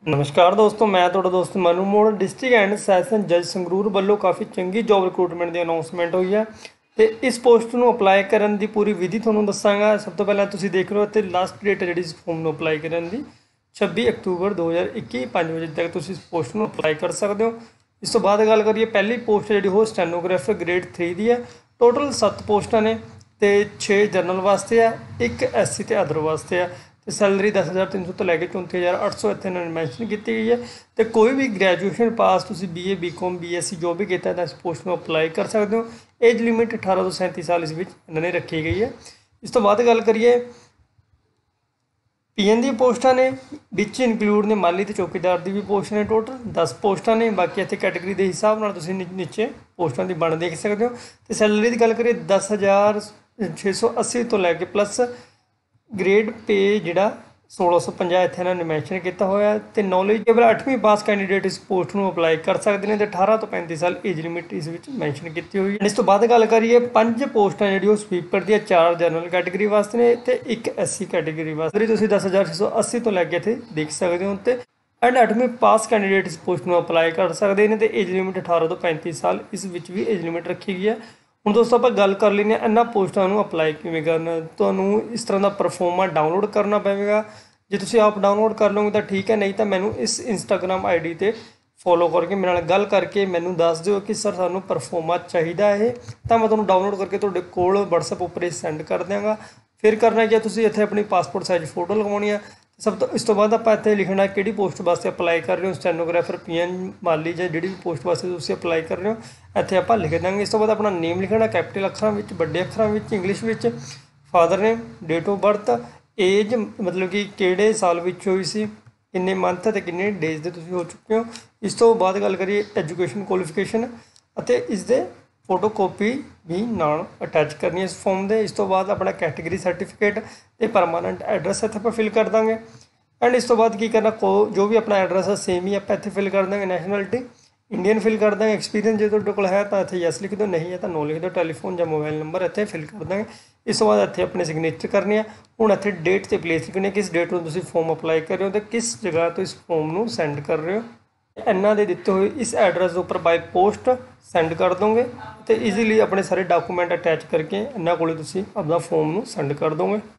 नमस्कार दोस्तों, मैं ਤੁਹਾਡਾ ਦੋਸਤ ਮਨੂ ਮੋੜ। ਡਿਸਟ੍ਰਿਕਟ ਐਂਡ ਸੈਸ਼ਨ ਜੱਜ ਸੰਗਰੂਰ ਵੱਲੋਂ ਕਾफ़ी ਚੰਗੀ ਜੌਬ ਰਿਕਰੂਟਮੈਂਟ ਦੀ ਅਨਾਉਂਸਮੈਂਟ ਹੋਈ ਹੈ ਤੇ ਇਸ ਪੋਸਟ ਨੂੰ ਅਪਲਾਈ ਕਰਨ ਦੀ ਪੂਰੀ ਵਿਧੀ ਤੁਹਾਨੂੰ ਦੱਸਾਂਗਾ। ਸਭ ਤੋਂ ਪਹਿਲਾਂ ਤੁਸੀਂ ਦੇਖ ਲਓ ਅਤੇ ਲਾਸਟ ਡੇਟ ਜਿਹੜੀ ਇਸ ਫਾਰਮ ਨੂੰ ਅਪਲਾਈ ਕਰਨ ਦੀ 26 ਅਕਤੂਬਰ 2021 5 ਵਜੇ ਤੱਕ ਤੁਸੀਂ ਇਸ ਪੋਸਟ ਨੂੰ ਅਪਲਾਈ ਕਰ ਸਕਦੇ ਹੋ। ਇਸ ਤੋਂ ਬਾਅਦ ਗੱਲ ਕਰੀਏ, ਪਹਿਲੀ ਪੋਸਟ ਜਿਹੜੀ ਉਹ ਸਟੈਨੋਗ੍ਰਾਫਰ ਗ੍ਰੇਡ 3 ਦੀ ਹੈ। ਟੋਟਲ 7 ਪੋਸਟਾਂ ਨੇ ਤੇ 6 ਜਨਰਲ ਵਾਸਤੇ ਆ, 1 SC ਤੇ ਅਦਰ ਵਾਸਤੇ ਆ ਤੇ ਸੈਲਰੀ 10,300 ਤੋਂ ਲੈ ਕੇ 34,800 ਇੱਥੇ ਇਹਨਾਂ ਨੇ ਮੈਂਸ਼ਨ ਕੀਤੀ ਗਈ ਹੈ। ਤੇ ਕੋਈ ਵੀ ਗ੍ਰੈਜੂਏਸ਼ਨ ਪਾਸ ਤੁਸੀਂ BA BCom BSc ਜੋ ਵੀ ਕੀਤਾ ਤਾਂ ਇਸ ਪੋਸਟ ਨੂੰ ਅਪਲਾਈ ਕਰ ਸਕਦੇ ਹੋ। ਏਜ ਲਿਮਿਟ 18 ਤੋਂ 37 ਸਾਲ ਇਸ ਵਿੱਚ ਇਹਨਾਂ ਨੇ ਰੱਖੀ ਗਈ ਹੈ। ਇਸ ਤੋਂ ਬਾਅਦ ਗੱਲ ਕਰੀਏ, PN ਦੀਆਂ ਪੋਸਟਾਂ ਨੇ, ਵਿੱਚ ਇਨਕਲੂਡ ਨੇ ਮਾਲੀ ਤੇ ਚੌਕੀਦਾਰ ਦੀ ਵੀ ਪੋਸਟ ਨੇ। ਟੋਟਲ 10 ਪੋਸਟਾਂ ਨੇ। ਬਾਕੀ ਇੱਥੇ ਕੈਟਾਗਰੀ ਦੇ ਹਿਸਾਬ ਨਾਲ ਤੁਸੀਂ ਨੀਚੇ ਪੋਸਟਾਂ ਦੀ ਬਣ ਦੇਖ ਸਕਦੇ ਹੋ। ਤੇ ਸੈਲਰੀ ਦੀ ਗੱਲ ਕਰੀਏ 10,680 ਤੋਂ ਲੈ ਕੇ ਪਲੱਸ ਗ੍ਰੇਡ ਪੇ ਜਿਹੜਾ 1650 ਇੱਥੇ ਇਹਨਾਂ ਨੇ ਮੈਂਸ਼ਨ ਕੀਤਾ ਹੋਇਆ। ਤੇ ਨੌਲੇਜ ਕੇਵਲ 8ਵੀਂ ਪਾਸ ਕੈਂਡੀਡੇਟ ਇਸ ਪੋਸਟ ਨੂੰ ਅਪਲਾਈ ਕਰ ਸਕਦੇ ਨੇ ਤੇ 18 ਤੋਂ 35 ਸਾਲ ਏਜ ਲਿਮਿਟ ਇਸ ਵਿੱਚ ਮੈਂਸ਼ਨ ਕੀਤੀ ਹੋਈ ਹੈ। ਇਸ ਤੋਂ ਬਾਅਦ ਗੱਲ ਕਰੀਏ, 5 ਪੋਸਟਾਂ ਜਿਹੜੀ ਉਹ ਸਵੀਪਰ ਦੀਆਂ, 4 ਜਨਰਲ ਕੈਟਾਗਰੀ ਵਾਸਤੇ ਨੇ ਤੇ 1 SC ਕੈਟਾਗਰੀ ਵਾਸਤੇ। ਤੁਸੀਂ 10,680 ਤੋਂ ਲੈ ਕੇ ਇੱਥੇ ਦੇਖ ਸਕਦੇ ਹੋ ਤੇ ਐਂਡ 8ਵੀਂ ਪਾਸ ਕੈਂਡੀਡੇਟ ਇਸ ਪੋਸਟ ਨੂੰ ਅਪਲਾਈ ਕਰ ਸਕਦੇ ਨੇ ਤੇ ਏਜ ਲਿਮਿਟ 18 ਤੋਂ 35 ਸਾਲ ਇਸ ਵਿੱਚ ਵੀ ਏਜ ਲਿਮਿਟ ਰੱਖੀ ਗਈ ਹੈ। ਹੁਣ ਦੋਸਤੋ ਆਪਾਂ ਗੱਲ ਕਰ ਲੈਂਦੇ ਹਾਂ ਇਹਨਾਂ ਪੋਸਟਾਂ ਨੂੰ ਅਪਲਾਈ ਕਿਵੇਂ ਕਰਨਾ। ਤੁਹਾਨੂੰ ਇਸ ਤਰ੍ਹਾਂ ਦਾ ਪਰਫੋਰਮਾ ਡਾਊਨਲੋਡ ਕਰਨਾ ਪਵੇਗਾ। ਜੇ ਤੁਸੀਂ ਆਪ ਡਾਊਨਲੋਡ ਕਰ ਲਓਗੇ ਤਾਂ ਠੀਕ ਹੈ, ਨਹੀਂ ਤਾਂ ਮੈਨੂੰ ਇਸ ਇੰਸਟਾਗ੍ਰਾਮ ID ਤੇ ਫੋਲੋ ਕਰਕੇ ਮੇਰੇ ਨਾਲ ਗੱਲ ਕਰਕੇ ਮੈਨੂੰ ਦੱਸ ਦਿਓ ਕਿ ਸਰ ਸਾਨੂੰ ਪਰਫੋਰਮਾ ਚਾਹੀਦਾ ਇਹ, ਤਾਂ ਮੈਂ ਤੁਹਾਨੂੰ ਡਾਊਨਲੋਡ ਕਰਕੇ ਤੁਹਾਡੇ ਕੋਲ WhatsApp ਉੱਪਰ ਇਹ ਸੈਂਡ ਕਰ ਦਿਆਂਗਾ। ਫਿਰ ਕਰਨਾ ਕੀ, ਤੁਸੀਂ ਇੱਥੇ ਆਪਣੀ ਪਾਸਪੋਰਟ ਸਾਈਜ਼ ਫੋਟੋ ਲਗਵਾਉਣੀ ਆ। ਸਭ ਤੋਂ ਇਸ ਤੋਂ ਬਾਅਦ ਆਪਾਂ ਇੱਥੇ ਲਿਖਣਾ ਕਿਹੜੀ ਪੋਸਟ ਵਾਸਤੇ ਅਪਲਾਈ ਕਰ ਰਹੇ ਹੋ, ਸਟੈਨੋਗ੍ਰਾਫਰ PN ਮਾਲੀ ਜਾਂ ਜਿਹੜੀ ਵੀ ਪੋਸਟ ਵਾਸਤੇ ਤੁਸੀਂ ਅਪਲਾਈ ਕਰ ਰਹੇ ਹੋ ਇੱਥੇ ਆਪਾਂ ਲਿਖ ਦਾਂਗੇ। ਇਸ ਤੋਂ ਬਾਅਦ ਆਪਣਾ ਨੇਮ ਲਿਖਣਾ ਕੈਪੀਟਲ ਅੱਖਰਾਂ ਵਿੱਚ, ਵੱਡੇ ਅੱਖਰਾਂ ਵਿੱਚ, ਇੰਗਲਿਸ਼ ਵਿੱਚ, father name, date of birth, age ਮਤਲਬ ਕਿ ਕਿਹੜੇ ਸਾਲ ਵਿੱਚ ਹੋਈ ਸੀ, ਕਿੰਨੇ ਮੰਥ ਅਤੇ ਕਿੰਨੇ ਡੇਜ਼ ਦੇ ਤੁਸੀਂ ਹੋ ਚੁੱਕੇ ਹੋ। ਇਸ ਤੋਂ ਬਾਅਦ ਗੱਲ ਕਰੀਏ ਐਜੂਕੇਸ਼ਨ ਕੁਆਲੀਫਿਕੇਸ਼ਨ ਅਤੇ ਇਸ ਦੇ ਫੋਟੋ ਕਾਪੀ ਵੀ ਨਾਲ ਅਟੈਚ ਕਰਨੀ ਹੈ ਇਸ ਫੋਰਮ ਦੇ। ਇਸ ਤੋਂ ਬਾਅਦ ਆਪਣਾ ਕੈਟੇਗਰੀ ਸਰਟੀਫਿਕੇਟ ਅਤੇ ਪਰਮਾਨੈਂਟ ਐਡਰੈਸ ਇੱਥੇ ਆਪਾਂ ਫਿਲ ਕਰ ਦਾਂਗੇ। ਐਂਡ ਇਸ ਤੋਂ ਬਾਅਦ ਕੀ ਕਰਨਾ, ਜੋ ਵੀ ਆਪਣਾ ਐਡਰੈਸ ਹੈ ਸੇਮ ਹੀ ਆਪਾਂ ਇੱਥੇ ਫਿਲ ਕਰ ਦਾਂਗੇ। ਨੈਸ਼ਨੈਲਿਟੀ ਇੰਡੀਅਨ ਫਿਲ ਕਰ ਦਾਂਗੇ। ਐਕਸਪੀਰੀਅੰਸ ਜੇ ਤੁਹਾਡੇ ਕੋਲ ਹੈ ਤਾਂ ਇੱਥੇ ਯੈਸ ਲਿਖ ਦਿਓ, ਨਹੀਂ ਹੈ ਤਾਂ ਨੋ ਲਿਖ ਦਿਓ। ਟੈਲੀਫੋਨ ਜਾਂ ਮੋਬਾਈਲ ਨੰਬਰ ਇੱਥੇ ਫਿਲ ਕਰ ਦਾਂਗੇ। ਇਸ ਤੋਂ ਬਾਅਦ ਇੱਥੇ ਆਪਣੇ ਸਿਗਨੇਚਰ ਕਰਨੀ ਆ। ਹੁਣ ਇੱਥੇ ਡੇਟ ਅਤੇ ਪਲੇਸ ਲਿਖਣੀ, ਕਿਸ ਡੇਟ ਨੂੰ ਤੁਸੀਂ ਫੋਰਮ ਅਪਲਾਈ ਕਰ ਰਹੇ ਹੋ ਅਤੇ ਕਿਸ ਜਗ੍ਹਾ ਤੋਂ ਇਸ ਫੋਰਮ ਨੂੰ ਸੈਂਡ ਕਰ ਰਹੇ ਹੋ। ਇਹਨਾਂ ਦੇ ਦਿੱਤੇ ਹੋਏ ਇਸ ਐਡਰੈਸ ਦੇ ਉੱਪਰ ਬਾਈ ਪੋਸਟ ਸੈਂਡ ਕਰ ਦੋਗੇ ਅਤੇ ਈਜ਼ੀਲੀ ਆਪਣੇ ਸਾਰੇ ਡਾਕੂਮੈਂਟ ਅਟੈਚ ਕਰਕੇ ਇਹਨਾਂ ਕੋਲ ਤੁਸੀਂ ਆਪਣਾ ਫੋਰਮ ਨੂੰ ਸੈਂਡ ਕਰ ਦੋਗੇ।